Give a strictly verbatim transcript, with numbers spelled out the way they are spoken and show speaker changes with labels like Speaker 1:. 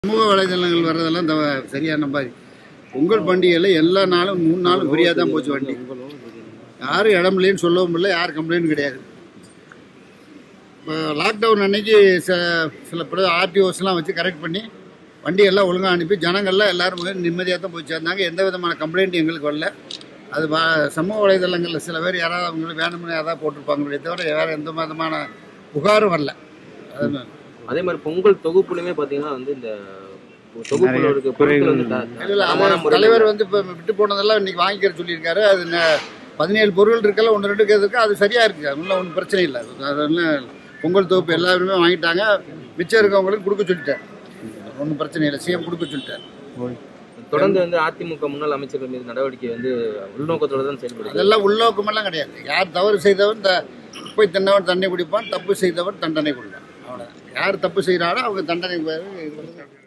Speaker 1: சமூக வலைதளங்கள் வர்றதெல்லாம் இந்த சரியான மாதிரி பொங்கல் பண்டிகையில் எல்லா நாளும் மூணு நாளும் ஃப்ரீயாக தான் போச்சு வண்டி. யாரும் இடம் இல்லைன்னு சொல்லவும் இல்லை, யாரும் கம்ப்ளைண்ட் கிடையாது. இப்போ லாக்டவுன் அன்னைக்கு ச சில பிற ஆர்டிஓஸ்லாம் வச்சு கரெக்ட் பண்ணி வண்டியெல்லாம் ஒழுங்காக அனுப்பி ஜனங்கள்லாம் எல்லோரும் நிம்மதியாக தான் போய் சேர்ந்தாங்க. எந்த விதமான கம்ப்ளைண்ட் எங்களுக்கு வரல. அது சமூக வலைதளங்களில் சில பேர் யாராவது அவங்களுக்கு வேணும்னு யாராவது போட்டிருப்பாங்களே தவிர வேறு எந்த விதமான புகாரும் வரல. அது
Speaker 2: அதே மாதிரி பொங்கல் தொகுப்புலையுமே பார்த்தீங்கன்னா வந்து இந்த
Speaker 1: தலைவர் வந்து இப்போ விட்டு போனதெல்லாம் இன்னைக்கு வாங்கிக்கிற சொல்லியிருக்காரு. அது பதினேழு பொருள் இருக்கல, ஒன்று ரெண்டு இருக்கு, அது சரியா இருக்கு, அதனால ஒன்றும் பிரச்சனை இல்லை. அதெல்லாம் பொங்கல் தொகுப்பு எல்லாருமே வாங்கிட்டாங்க. மிச்சம் இருக்கவங்களுக்கு கொடுக்க சொல்லிட்டார், ஒன்றும் பிரச்சனை இல்லை. சிஎம் கொடுக்க சொல்லிட்டார்.
Speaker 2: தொடர்ந்து வந்து அதிமுக முன்னாள் அமைச்சர்கள் மீது நடவடிக்கை வந்து உள்நோக்கத்தோடு தான் செயல்படுது. அதெல்லாம்
Speaker 1: உள்நோக்கமெல்லாம் கிடையாது. யார் தவறு செய்தவன் போய் தின்னவன் தண்ணி குடிப்பான், தப்பு செய்தவன் தண்டனை கொடுப்பான். அவ்வளோ. யார் தப்பு செய்கிறாரோ அவங்க தண்டனை